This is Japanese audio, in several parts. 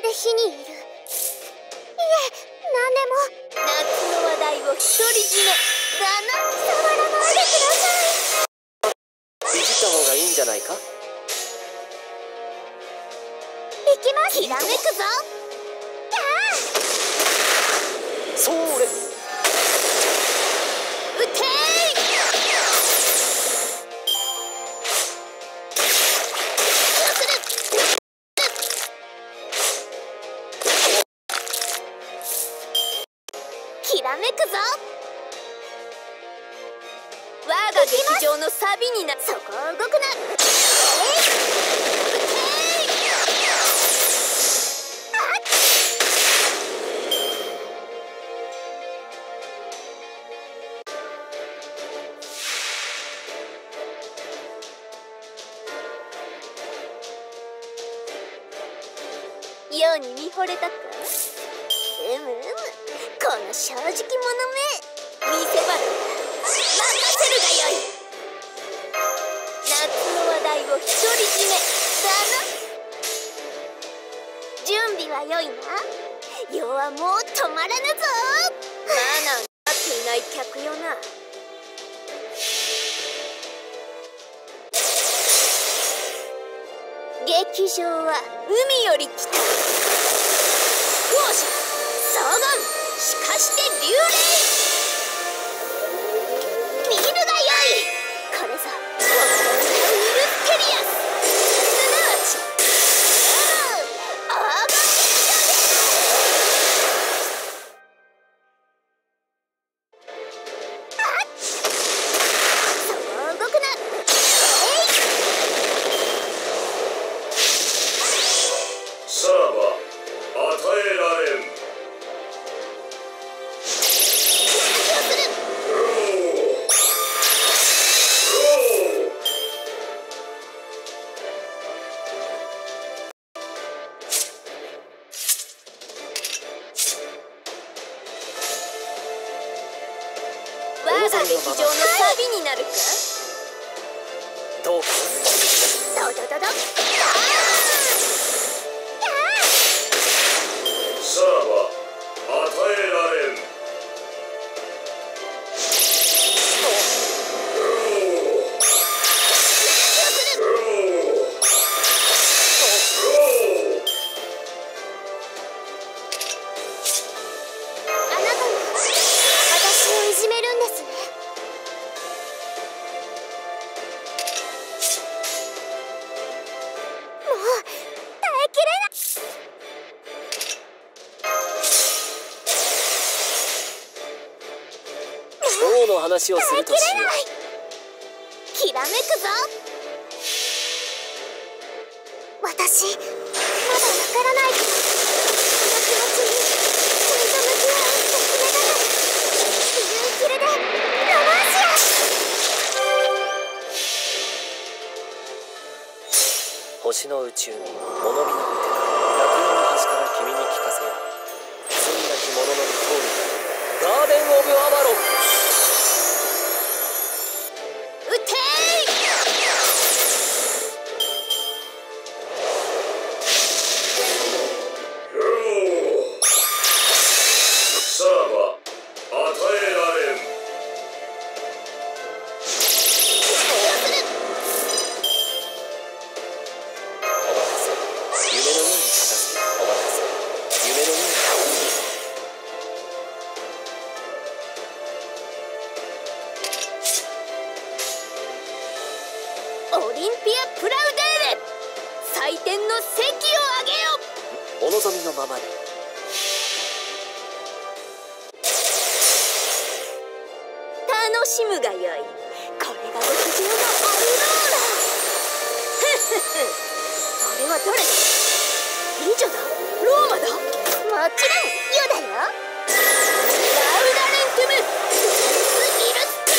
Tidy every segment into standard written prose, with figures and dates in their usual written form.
で火にいる。いえ、何でも。夏の話題を独り占めだな。触らないでください。 いじった方がいいんじゃないか。 行きます。ひらめくぞ。 それ。 撃てー。ひらめくぞ。我が劇場のサビにな。そこを動くな。世に見惚れたか。この正直者め、見せ場だ。任せるがよい。夏の話題を独り占めだな。準備はよいな。世はもう止まらぬぞ。マナーになっていない客よな。劇場は海より来た。当時双眼しかして流霊。見るがよい。これぞ我がウルステリアス、すなわちアーマゲッドです。そこを動くな。 さらば与えられん。 我が劇場のサビになるか。 どうか。 ドドドド。 さらば与えられん。 あなたも私をいじめるんですね。もう耐えきれない。 今日の話をするとしよう。 きらめくぞ。私まだわからないけど、この気持ちにちゃんと向き合うって決めたから。自由切れでロマンシア。 星の宇宙に物見の見て楽園の端から君に聞かせよう。罪なき者のに通るガーデン・オブ・アバロン。 撃てー。 さらば与えられん。 夢のように片付け。お任せ。夢のように片付オリンピア・プラウデーレ、祭典の席を上げよ。 け。お望みのままに。 楽しむがよい。これが極上のアウローラ。あれは誰だ。美女だ。ローマだ。もちろん世だよ。ラウダレントゥムスイルステ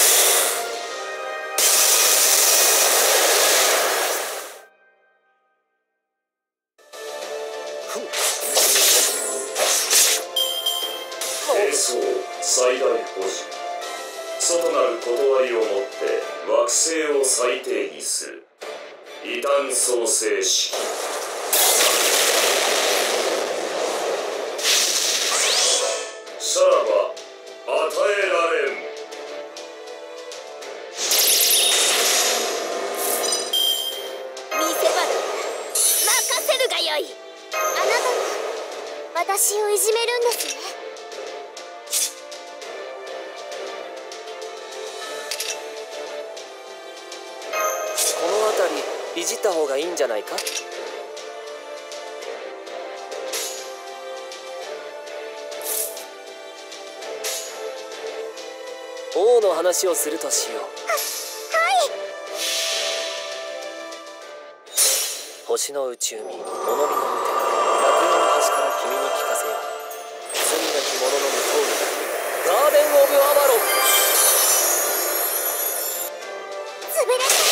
兵装最大保持。外なる断りをもって惑星を再定義する異端創生式。 私をいじめるんですね。 この辺りいじった方がいいんじゃないか。王の話をするとしよう。 はい。 星の内海、物見の無手、楽園の端から君に聞かせよう。澄んだ着物の無通りがガーデン・オブ・アバロン。 潰れた。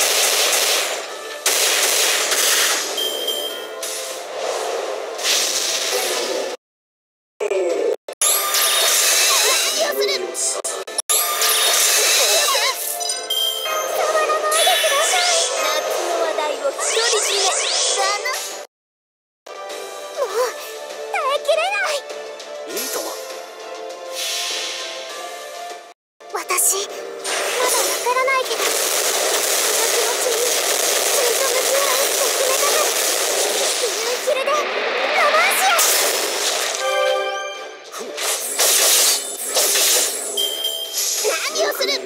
私まだわからないけど、この気持ちにちゃんと向き合うって決めたから。自分きれでロマンシア。何をする。 祈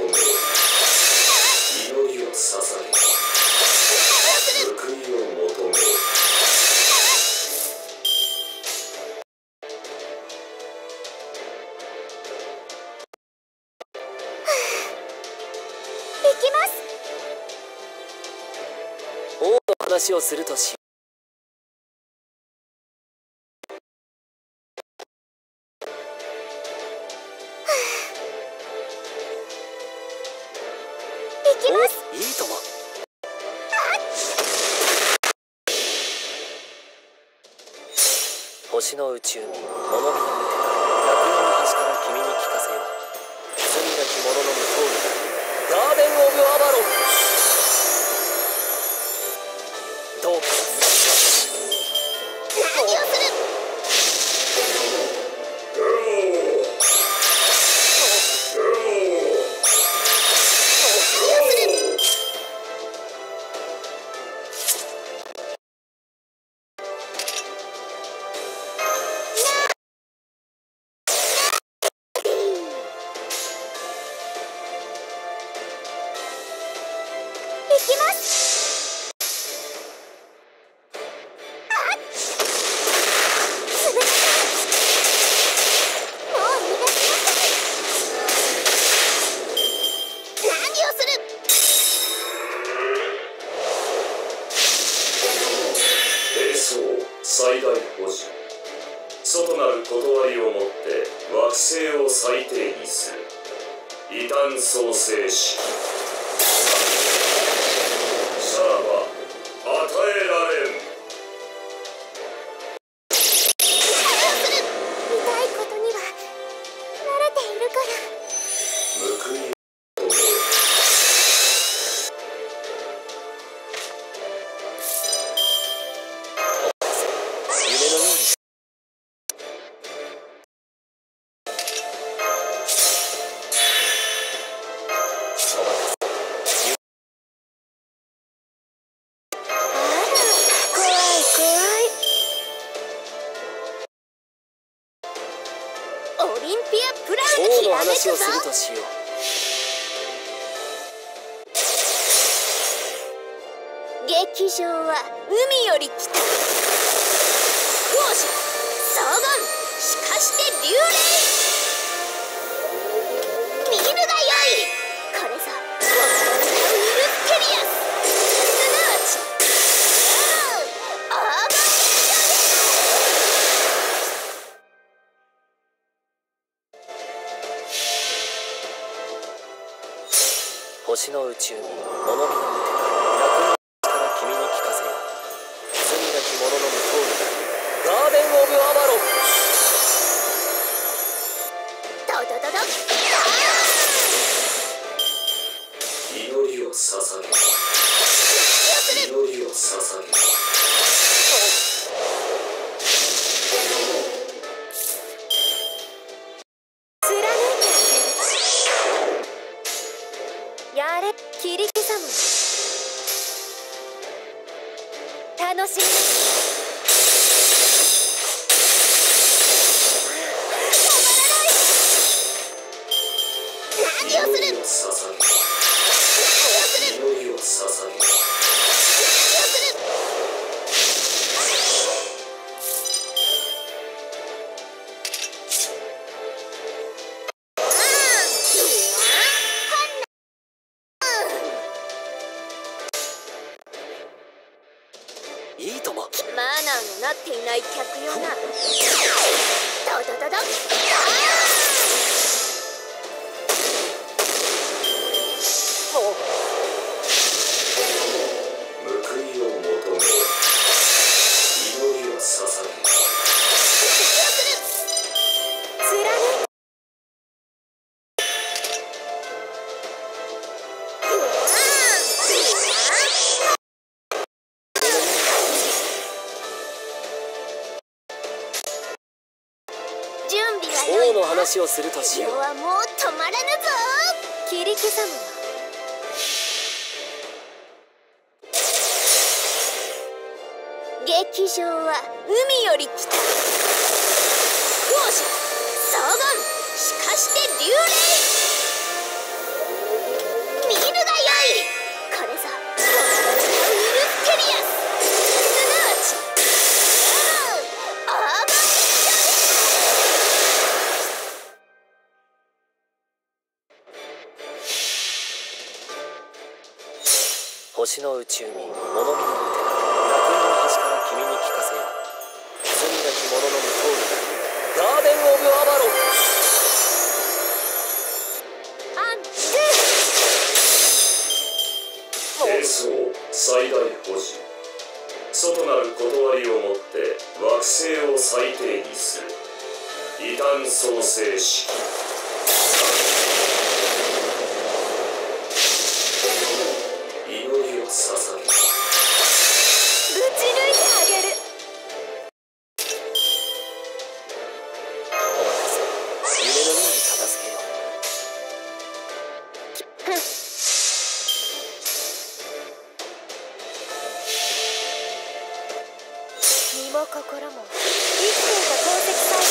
りを捧げ、報いを求める。 行きます。 王の話をするとしよう。 行きます。 いいとも。星の内海、物見の無手、楽園の端から君に聞かせよう。澄んだ着物の無通りがガーデン・オブ・アバロン。どうか何をする。行きます。潰れた。もう逃がしなさい。何をする。 兵装最大保持、外なる断りをもって惑星を最低にする異端創生式。さらば与えられん。 痛いことには慣れているから。 報いを求める。 夢のように。 怖い怖い。オリンピアプラウン王のひらめくぞ。 話をするとしよう。 劇場は海より来た。王子総言しかして流霊。見るがよい。これぞ本物のウィルステリアス、すなわちアーバンシ星の内海、物見の無手、楽園の端から君に聞かせよう。澄んだ着物の無通りがガーデン・オブ・アバロン。 ドドドド。 祈りを捧げ、祈りを捧げ。 貫いてあげる。やれ切り刻む。楽しみ。 捧げ祈りを捧げいいとも。 マナーのなっていない客よな。ドドドド。 報いを求め祈りを捧げ貫い準備は良いな。 王の話をするとしよう。 世はもう止まらぬぞ。切り刻むわ。劇場は海より来た。王者荘厳しかして流霊。見るがよい。これぞ我々のウルステリアス。すなわちアーバン星の宇宙に物見の無手な楽園の端から君に聞かせよう。罪なき者のむ通りなりガーデン・オブ・アバロン。 アンドゥ低層最大保持外なる断りをもって惑星を最低にする異端創生式祈りを捧げぶち抜いてあげる。 お任せ。夢のように片付けよう。 身も心も生きていた功績さえも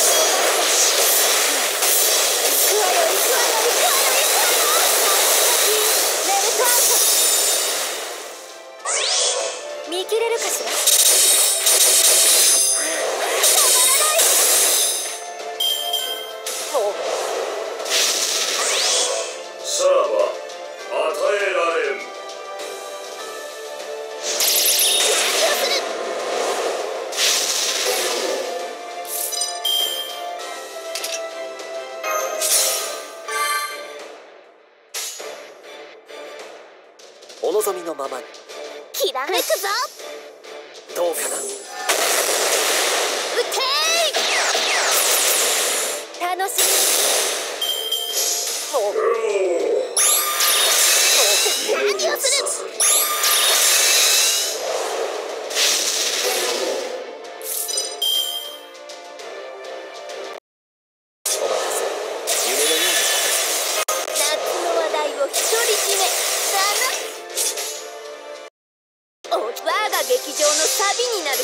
行くわよ行くわよ行くわよ行くわよ。メルトアウト。見切れるかしら。 さらば与えられんお望みのままに。 きらめくぞ。 どうかな。 撃てー。楽しみ。何をする。 お任せ。夢のように片付夏の話題を独り占めだな。我が劇場のサビになるか。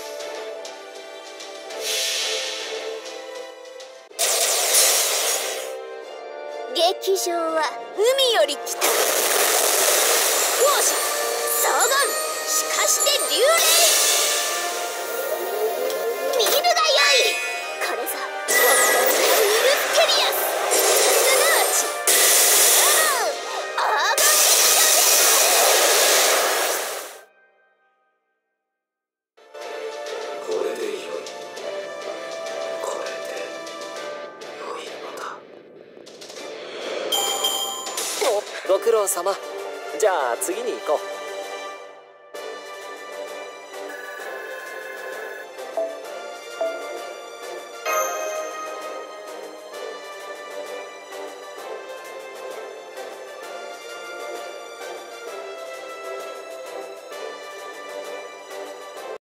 劇場は海より来た。王者荘厳しかして流霊。見るがよい。これぞ我々のウルステリアス。すなわちアーバンこれで良いこれで良いのだご苦労様。じゃあ次に行こう。